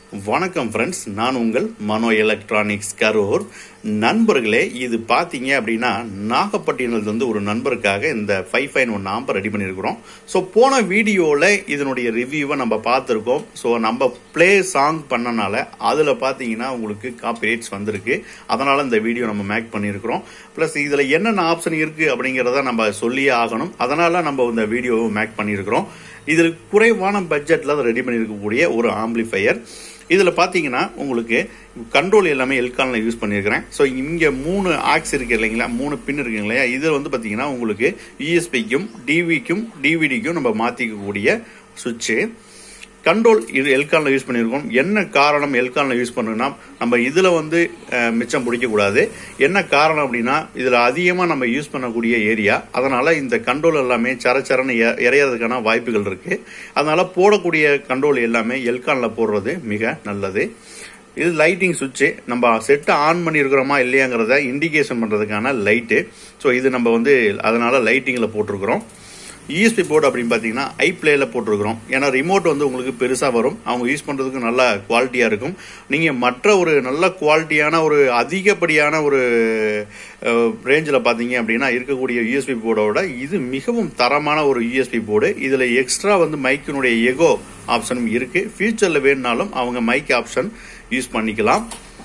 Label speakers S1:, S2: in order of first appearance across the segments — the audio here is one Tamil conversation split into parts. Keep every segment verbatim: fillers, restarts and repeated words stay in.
S1: வணக்கம் ஃப்ரெண்ட்ஸ், நான் உங்கள் மனோ எலக்ட்ரானிக்ஸ் கரூர். நண்பர்களே, இது பார்த்தீங்க அப்படின்னா நாகப்பட்டினத்துல இருந்து ஒரு நண்பருக்காக இந்த five five one ampere ready பண்ணியிருக்கிறோம். ஸோ போன வீடியோவில் இதனுடைய ரிவ்யூவை நம்ம பார்த்துருக்கோம். ஸோ நம்ம பிளே சாங் பண்ணனால அதில் பார்த்தீங்கன்னா உங்களுக்கு காப்பிரைட்ஸ் வந்திருக்கு. அதனால் இந்த வீடியோ நம்ம மேக் பண்ணியிருக்கிறோம். ப்ளஸ் இதில் என்னென்ன ஆப்ஷன் இருக்குது அப்படிங்கிறத நம்ம சொல்லியே ஆகணும். அதனால் நம்ம இந்த வீடியோவை மேக் பண்ணியிருக்கிறோம். இதில் குறைவான பட்ஜெட்டில் ரெடி பண்ணியிருக்கக்கூடிய ஒரு ஆம்பிளிஃபையர். இதில் பார்த்தீங்கன்னா உங்களுக்கு கண்ட்ரோல் எல்லாமே எல்கானில் யூஸ் பண்ணியிருக்கிறேன். ஸோ இங்கே மூணு ஆக்ஸ் இருக்கு இல்லைங்களா, மூணு பின் இருக்குங்க இல்லையா. இதில் வந்து பார்த்தீங்கன்னா உங்களுக்கு யூஎஸ்பிக்கும் டிவிக்கும் டிவிடிக்கும் நம்ம மாற்றிக்கக்கூடிய சுவிட்சு. கண்ட்ரோல் இது எல்கானில் யூஸ் பண்ணியிருக்கோம். என்ன காரணம் எல்கானில் யூஸ் பண்ணுன்னா, நம்ம இதில் வந்து மிச்சம் பிடிக்கக்கூடாது. என்ன காரணம் அப்படின்னா, இதில் அதிகமாக நம்ம யூஸ் பண்ணக்கூடிய ஏரியா. அதனால் இந்த கண்ட்ரோல் எல்லாமே சரச்சரன்னு இறையிறதுக்கான வாய்ப்புகள் இருக்குது. அதனால் போடக்கூடிய கண்ட்ரோல் எல்லாமே எல்கானில் போடுறது மிக நல்லது. இது லைட்டிங் சுவிட்சு. நம்ம செட்டை ஆன் பண்ணியிருக்கிறோமா இல்லையாங்கிறத இண்டிகேஷன் பண்ணுறதுக்கான லைட்டு. ஸோ இது நம்ம வந்து அதனால் லைட்டிங்கில் போட்டிருக்கிறோம். யூஎஸ்பி போர்டு அப்படின்னு பார்த்தீங்கன்னா ஐ பிளேல போட்டிருக்கிறோம். ஏன்னா ரிமோட் வந்து உங்களுக்கு பெருசாக வரும், அவங்க யூஸ் பண்ணுறதுக்கு நல்ல குவாலிட்டியாக இருக்கும். நீங்கள் மற்ற ஒரு நல்ல குவாலிட்டியான ஒரு அதிகப்படியான ஒரு ரேஞ்சில் பார்த்தீங்க அப்படின்னா இருக்கக்கூடிய யூஎஸ்பி போர்டோட இது மிகவும் தரமான ஒரு யூஎஸ்பி போர்டு. இதில் எக்ஸ்ட்ரா வந்து மைக்கினுடைய எகோ ஆப்ஷனும் இருக்குது. ஃபியூச்சரில் வேணுனாலும் அவங்க மைக் ஆப்ஷன் யூஸ் பண்ணிக்கலாம்.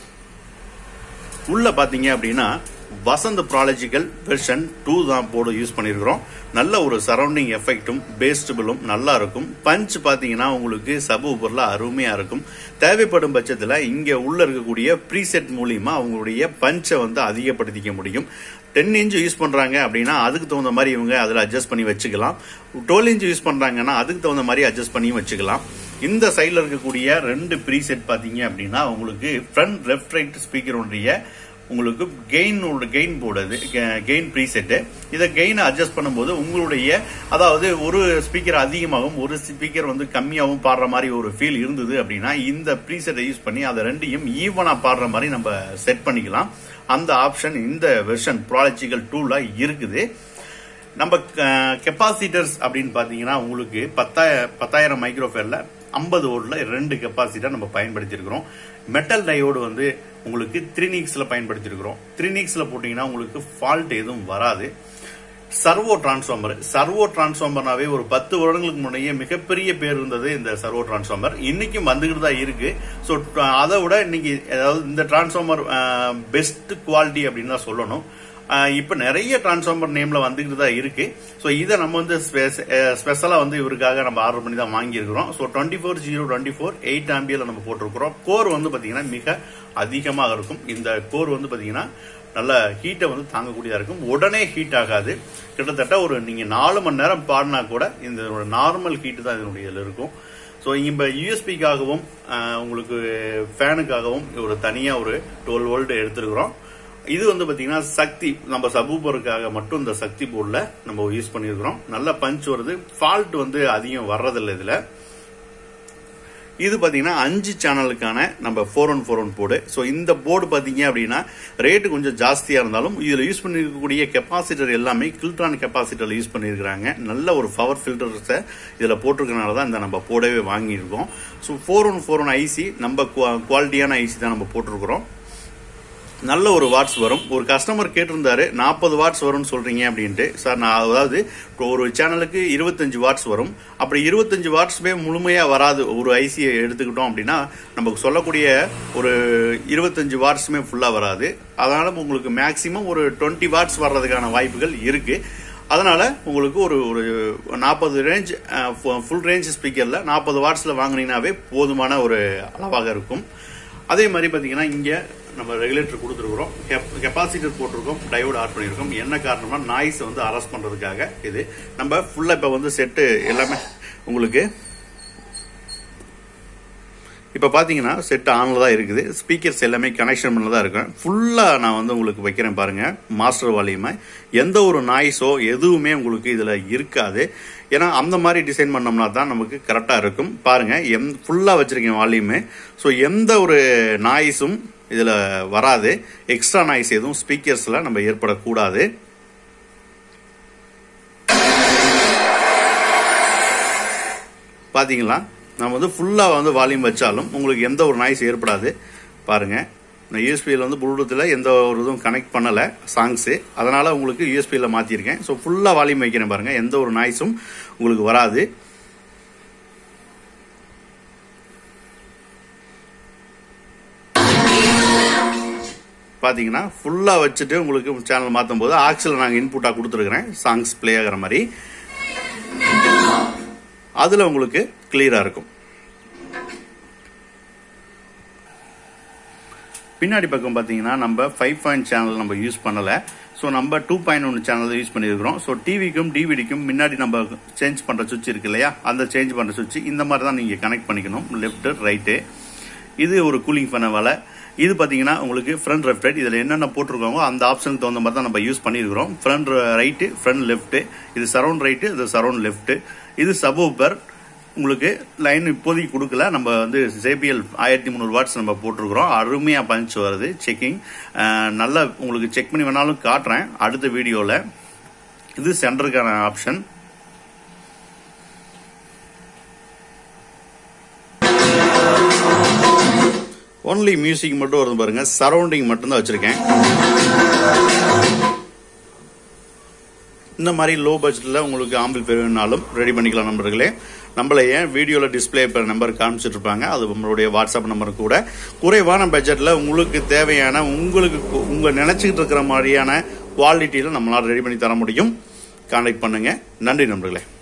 S1: உள்ள பார்த்தீங்க அப்படின்னா வசந்த் ப்ராலஜிக்கல் வெர்ஷன் டூ தான் போர்டு யூஸ் பண்ணியிருக்கிறோம். நல்ல ஒரு சரௌண்டிங் எஃபெக்டும் பேஸ்டபிளும் நல்லா இருக்கும். பஞ்ச் பார்த்தீங்கன்னா உங்களுக்கு சப் ஊப்பரில் அருமையாக இருக்கும். தேவைப்படும் பட்சத்தில் இங்கே உள்ள இருக்கக்கூடிய ப்ரீசெட் மூலியமா அவங்களுடைய பஞ்சை வந்து அதிகப்படுத்திக்க முடியும். டென் இன்ச்சு யூஸ் பண்ணுறாங்க அப்படின்னா அதுக்கு தகுந்த மாதிரி இவங்க அதில் அட்ஜஸ்ட் பண்ணி வச்சுக்கலாம். டுவெல் இன்ச்சு யூஸ் பண்ணுறாங்கன்னா அதுக்கு தகுந்த மாதிரி அட்ஜஸ்ட் பண்ணி வச்சுக்கலாம். இந்த சைடில் இருக்கக்கூடிய ரெண்டு ப்ரீசெட் பார்த்தீங்க அப்படின்னா உங்களுக்கு ஃப்ரண்ட் லெஃப்ட் ரைட் ஸ்பீக்கருடைய உங்களுக்கு gain gain board, gain preset. இதை கெயினை அட்ஜஸ்ட் பண்ணும்போது உங்களுடைய அதாவது ஒரு ஸ்பீக்கர் அதிகமாகவும் ஒரு ஸ்பீக்கர் வந்து கம்மியாகவும் பாடுற மாதிரி ஒரு ஃபீல் இருந்தது அப்படின்னா இந்த ப்ரீசெட்டை யூஸ் பண்ணி அதை ரெண்டையும் ஈவனா பாடுற மாதிரி நம்ம செட் பண்ணிக்கலாம். அந்த ஆப்ஷன் இந்த வெர்ஷன் ப்ராலஜிக்கல் டூல இருக்குது. நம்ம கெப்பாசிட்டர்ஸ் அப்படின்னு பாத்தீங்கன்னா உங்களுக்கு பத்தாயிரம் பத்தாயிரம் மைக்ரோஃபேர்ல ஐம்பது வோல்ட்ல ரெண்டு கெப்பாசிட்டர் நம்ம பயன்படுத்தி இருக்கிறோம். மெட்டல் டயோடு வந்து உங்களுக்கு த்ரீ நீக்ஸ்ல பயன்படுத்தி இருக்கிறோம். த்ரீ நீக்ஸ்ல போட்டீங்கன்னா உங்களுக்கு ஃபால்ட் எதுவும் வராது. சர்வோ டிரான்ஸ்ஃபார்மர் சர்வோ டிரான்ஸ்ஃபார்மர்னாவே ஒரு பத்து வருடங்களுக்கு முன்னையே மிகப்பெரிய பேர் இருந்தது இந்த சர்வோ டிரான்ஸ்ஃபார்மர். இன்னைக்கும் வந்துகிட்டு தான் இருக்கு. ஸோ அதை விட இன்னைக்கு அதாவது இந்த டிரான்ஸ்ஃபார்மர் பெஸ்ட் குவாலிட்டி அப்படின்னு தான் சொல்லணும். இப்ப நிறைய டிரான்ஸ்ஃபார்மர் நேம்ல வந்துகிட்டு தான் இருக்கு. ஸோ இதை நம்ம வந்து ஸ்பெஷலா வந்து இவருக்காக நம்ம ஆர்டர் பண்ணி தான் வாங்கியிருக்கிறோம். So twenty four zero twenty four eight ஆம்பியர்ல நம்ம போட்டிருக்கிறோம். கோர் வந்து பாத்தீங்கன்னா மிக அதிகமாக இருக்கும். இந்த கோர் வந்து பாத்தீங்கன்னா நல்ல ஹீட்டை வந்து தாங்கக்கூடியதா இருக்கும். உடனே ஹீட் ஆகாது. கிட்டத்தட்ட ஒரு நீங்க நாலு மணி நேரம் பாடினா கூட இந்த நார்மல் ஹீட் தான் இதனுடைய இதுல இருக்கும். ஸோ இப்போ யூஎஸ்பிக்காகவும் உங்களுக்கு ஃபேனுக்காகவும் ஒரு தனியா ஒரு டுவெல் வோல்ட் எடுத்துருக்கிறோம். இது வந்து பாத்தீங்கன்னா சக்தி நம்ம சபூபருக்காக மட்டும் இந்த சக்தி போர்டுல நம்ம யூஸ் பண்ணிருக்கிறோம். நல்ல பஞ்ச் வருது. ஃபால்ட் வந்து அதிகம் வர்றதில்லை இதுல. இது பாத்தீங்கன்னா அஞ்சு சேனலுக்கான நம்ம four one four one board. So இந்த போர்டு பாத்தீங்க அப்படின்னா ரேட்டு கொஞ்சம் ஜாஸ்தியா இருந்தாலும் இதுல யூஸ் பண்ணிருக்கக்கூடிய கெப்பாசிட்டர் எல்லாமே கில்ட்ரான் கெப்பாசிட்டர்ல யூஸ் பண்ணிருக்காங்க. நல்ல ஒரு பவர் ஃபில்டர்ஸை இதுல போட்டிருக்கனால தான் இந்த நம்ம போடவே வாங்கியிருக்கோம். So four one four one IC நம்ம குவாலிட்டியான ஐசி தான் நம்ம போட்டிருக்கிறோம். நல்ல ஒரு வாட்ஸ் வரும். ஒரு கஸ்டமர் கேட்டிருந்தாரு நாற்பது வாட்ஸ் வரும்னு சொல்றீங்க அப்படின்ட்டு. சார் நான் அதாவது ஒரு சேனலுக்கு இருபத்தஞ்சு வாட்ஸ் வரும். அப்படி இருபத்தஞ்சு வாட்ஸ்மே முழுமையா வராது. ஒரு ஐசியை எடுத்துக்கிட்டோம் அப்படின்னா நமக்கு சொல்லக்கூடிய ஒரு இருபத்தஞ்சு வாட்ஸ்மே ஃபுல்லா வராது. அதனால உங்களுக்கு மேக்சிமம் ஒரு டுவெண்ட்டி வாட்ஸ் வர்றதுக்கான வாய்ப்புகள் இருக்கு. அதனால உங்களுக்கு ஒரு ஒரு நாற்பது ரேஞ்ச் ஃபுல் ரேஞ்ச் ஸ்பீக்கர்ல நாற்பது வாட்ஸ்ல வாங்கினீங்கன்னாவே போதுமான ஒரு அளவாக இருக்கும். அதே மாதிரி பாத்தீங்கன்னா இங்க நம்ம ரெகுலேட்டர் கொடுத்துருக்கிறோம், கெப்பாசிட்டர் போட்டிருக்கோம், டயோடு ஆட் பண்ணிருக்கோம். என்ன காரணம்னா நாய்ஸ் வந்து அரெஸ்ட் பண்றதுக்காக. இது நம்ம ஃபுல்லா இப்ப வந்து செட்டு எல்லாமே உங்களுக்கு இப்ப பாத்தீங்கன்னா செட் ஆன்ல தான் இருக்குது. ஸ்பீக்கர்ஸ் எல்லாமே கனெக்ஷன் பண்ணல தான் இருக்கும். ஃபுல்லா நான் வந்து உங்களுக்கு வைக்கிறேன் பாருங்க. மாஸ்டர் வால்யூமை எந்த ஒரு நாய்ஸோ எதுவுமே உங்களுக்கு இதுல இருக்காது. ஏன்னா அந்த மாதிரி டிசைன் பண்ணோம்னா தான் நமக்கு கரெக்டா இருக்கும். பாருங்க எம் ஃபுல்லா வச்சிருக்கேன் வால்யூமு. ஸோ எந்த ஒரு நாய்ஸும் இதுல வராது. எக்ஸ்ட்ரா நாய்ஸ் எதுவும் ஸ்பீக்கர்ஸ்ல நம்ம ஏற்படக்கூடாது. பாத்தீங்களா நம்ம வந்து ஃபுல்லாக வந்து வால்யூம் வச்சாலும் உங்களுக்கு எந்த ஒரு நாய்ஸ் ஏற்படாது. பாருங்கள், நான் யூஎஸ்பியில் வந்து ப்ளூடூத்தில் எந்த ஒரு இதுவும் கனெக்ட் பண்ணலை சாங்ஸு, அதனால் உங்களுக்கு யூஎஸ்பியில் மாற்றிருக்கேன். ஸோ ஃபுல்லாக வால்யூம் வைக்கிறேன் பாருங்கள், எந்த ஒரு நாய்ஸும் உங்களுக்கு வராது. பார்த்தீங்கன்னா ஃபுல்லாக வச்சுட்டு உங்களுக்கு சேனல் மாற்றும் போது ஆக்சில் நாங்கள் இன்புட்டாக கொடுத்துருக்குறேன், சாங்ஸ் ப்ளே ஆகிற மாதிரி. அதில் உங்களுக்கு கிளியராக இருக்கும். பின்னாடி பக்கம் பார்த்தீங்கன்னா நம்ம ஃபைவ் பாயிண்ட் சேனல் நம்ம யூஸ் பண்ணலை. ஸோ நம்ம two point one channel use பண்ணியிருக்கிறோம். ஸோ டிவிக்கும் டிவிடிக்கும் முன்னாடி நம்ம சேஞ்ச் பண்ணுற சுவிட்ச் இருக்கு இல்லையா, அந்த சேஞ்ச் பண்ணுற சுவிட்ச் இந்த மாதிரி தான் நீங்கள் கனெக்ட் பண்ணிக்கணும், லெஃப்ட்டு ரைட்டு. இது ஒரு கூலிங் பண்ண வேலை. இது பார்த்தீங்கன்னா உங்களுக்கு ஃப்ரண்ட் லெஃப்ட் ரைட், இதில் என்னென்ன போட்டிருக்காங்க அந்த ஆப்ஷனுக்கு தகுந்த மாதிரி தான் நம்ம யூஸ் பண்ணியிருக்கிறோம். ஃப்ரண்ட் ரைட்டு, ஃப்ரண்ட் லெஃப்ட்டு, இது சரௌண்ட் ரைட்டு, இது சரௌண்ட் லெஃப்ட்டு. இது சப்வூஃபர் உங்களுக்கு லைன் இப்போதைக்கு கொடுக்கல, நம்ம வந்து ஜேபிஎல் ஆயிரத்தி முந்நூறு வாட்ஸ் நம்ம போட்டிருக்கிறோம். அருமையாக பஞ்ச் வருது. செக்கிங் நல்லா உங்களுக்கு செக் பண்ணி வேணாலும் காட்டுறேன் அடுத்த வீடியோவில். இது சென்டருக்கான ஆப்ஷன். ஒன்லி மியூசிக் மட்டும் வருது பாருங்க, சரௌண்டிங் மட்டும்தான் வச்சிருக்கேன். இந்த மாதிரி லோ பட்ஜெட்டில் உங்களுக்கு ஆம்பிள்ஃபையர் வேணுனாலும் ரெடி பண்ணிக்கலாம் நண்பர்களே. நம்மளை ஏன் வீடியோவில் டிஸ்பிளே இப்போ நம்பர் காமிச்சிட்டு இருப்பாங்க, அது நம்மளுடைய வாட்ஸ்அப் நம்பர் கூட. குறைவான பட்ஜெட்டில் உங்களுக்கு தேவையான உங்களுக்கு உங்கள் நினச்சிக்கிட்டு இருக்கிற மாதிரியான குவாலிட்டியில் நம்மளால் ரெடி பண்ணி தர முடியும். கான்டாக்ட் பண்ணுங்கள். நன்றி நண்பர்களே.